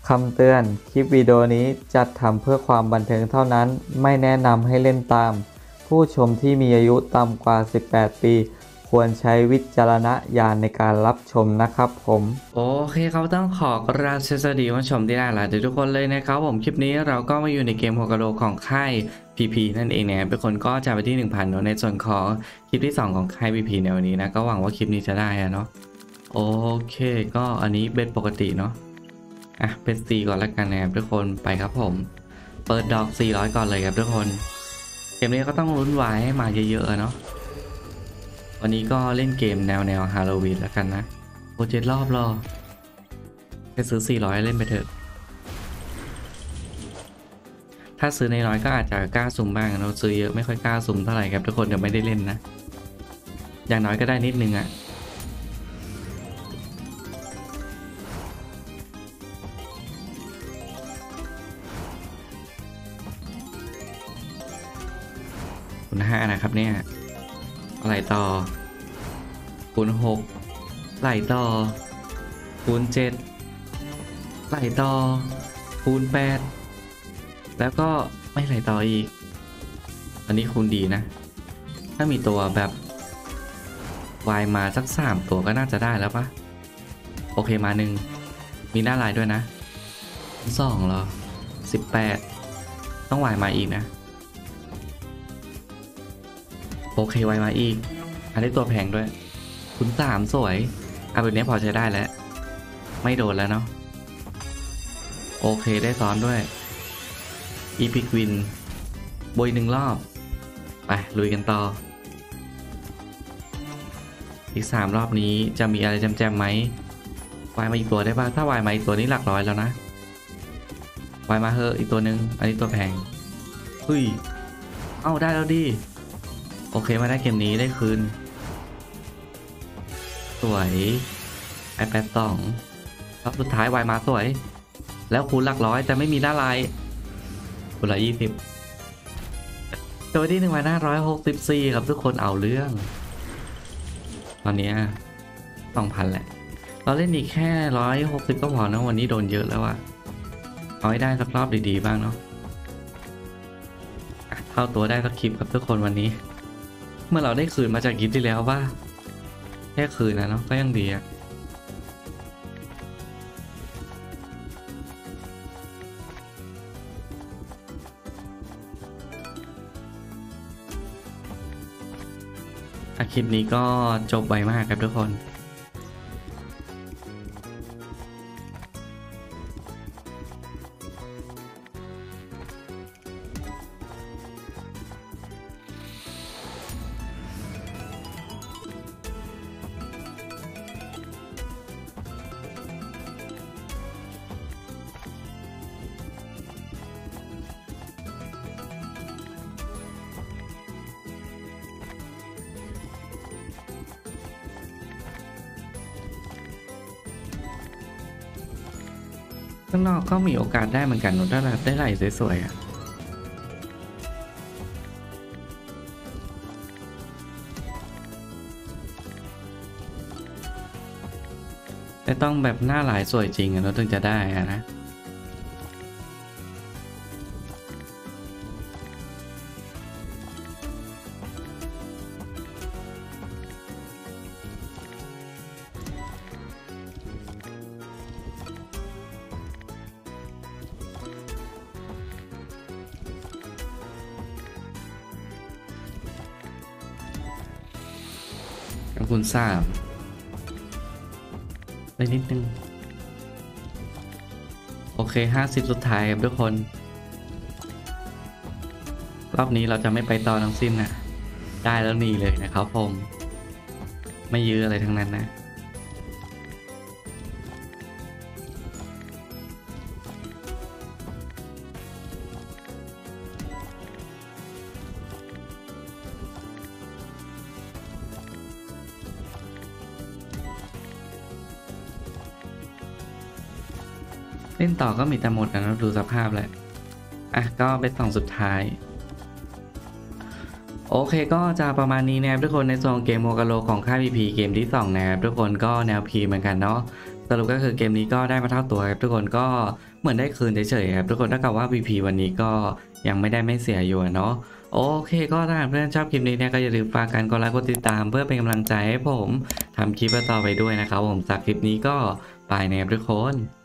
คำเตือนคลิปวิดีโอนี้จัดทำเพื่อความบันเทิงเท่านั้นไม่แนะนำให้เล่นตามผู้ชมที่มีอายุต่ำกว่า18ปีควรใช้วิจารณญาณในการรับชมนะครับผมโอเคครับต้องขอกราบสวัสดีผู้ชมที่น่ารักทุกคนเลยนะครับผมคลิปนี้เราก็มาอยู่ในเกมโฮกาโรของค่าย PP นั่นเองเนี่ยเป็นคนก็จะไปที่ 1,000 เนาะในส่วนของคลิปที่2ของค่าย PP ในวันนี้นะก็หวังว่าคลิปนี้จะได้เนาะโอเคก็อันนี้เบ็ดปกติเนาะเป็น4ก่อนแล้วกันนะครับทุกคนไปครับผมเปิดดอก400ก่อนเลยครับทุกคนเกมนี้ก็ต้องลุ้นวายให้มาเยอะๆเนาะวันนี้ก็เล่นเกมแนวฮาโลวีนแล้วกันนะโปรเจกต์รอบรอแค่ซื้อ400เล่นไปเถอะถ้าซื้อในน้อยก็อาจจะกล้าซุ่มบ้างเราซื้อเยอะไม่ค่อยกล้าซุ่มเท่าไหร่ครับทุกคนเดี๋ยวไม่ได้เล่นนะอย่างน้อยก็ได้นิดนึงคูณ5นะครับเนี่ยไหลต่อคูณ6ไหลต่อคูณ7ไหลต่อคูณ8แล้วก็ไม่ไหลต่ออีกอันนี้คูณดีนะถ้ามีตัวแบบวายมาสัก3ตัวก็น่าจะได้แล้วปะโอเคมา1มีหน้าลายด้วยนะ2เหรอ18ต้องวายมาอีกนะโอเควายมาอีกอันนี้ตัวแพงด้วยคูณ3สวยแบบนี้พอใช้ได้แล้วไม่โดนแล้วเนาะโอเคได้ซ้อนด้วยอีพิกวินบย1 รอบไปลุยกันต่ออีก3 รอบนี้จะมีอะไรแจมๆไหมวายมาอีกตัวได้ป่ะถ้าวายมาอีกตัวนี้หลักร้อยแล้วนะวายมาเฮอะอีกตัวนึงอันนี้ตัวแพงเฮ้ยเอ้าได้แล้วดิโอเคมาได้เกมนี้ได้คืนสวย iPad 2รอบสุดท้ายวายมาสวยแล้วคูณหลักร้อยแต่ไม่มีหน้าลายคูณ120ตัวที่1,564ครับทุกคนเอาเรื่องตอนนี้2,000แหละเราเล่นอีกแค่160ก็พอนะวันนี้โดนเยอะแล้วอะเอาให้ได้สักรอบดีๆบ้างเนาะเข้าตัวได้สักคลิปครับทุกคนวันนี้เมื่อเราได้คืนมาจากคลิปที่แล้วว่าแค่คืนนะเนาะก็ยังดีอะคลิปนี้ก็จบไวมากครับทุกคนข้างนอกก็มีโอกาสได้เหมือนกันถ้าได้ไหลสวยๆอะแต่ต้องแบบหน้าหลายสวยจริงเราถึงจะได้อะนะคูณ3ได้นิดนึงโอเค50สุดท้ายครับทุกคนรอบนี้เราจะไม่ไปต่อทั้งสิ้นนะได้แล้วนี่เลยนะครับผมไม่ยื้ออะไรทั้งนั้นนะเล่นต่อก็มีแต่หมดนะเราดูสภาพแหละก็เป็น2สุดท้ายโอเคก็จะประมาณนี้นะครับทุกคนในส่วนเกมโมกาโลของค่าย PP เกมที่2นะครับทุกคนก็แนว P เหมือนกันเนาะสรุปก็คือเกมนี้ก็ได้มาเท่าตัวครับทุกคนก็เหมือนได้คืนเฉยๆครับทุกคนถ้ากับว่า VP วันนี้ก็ยังไม่ได้ไม่เสียอยู่เนาะโอเคก็ถ้าเพื่อนชอบคลิปนี้เนี่ยก็อย่าลืมฝากกันกดไลค์กดติดตามเพื่อเป็นกำลังใจให้ผมทำคลิปต่อไปด้วยนะครับผมจากคลิปนี้ก็ไปนะครับทุกคน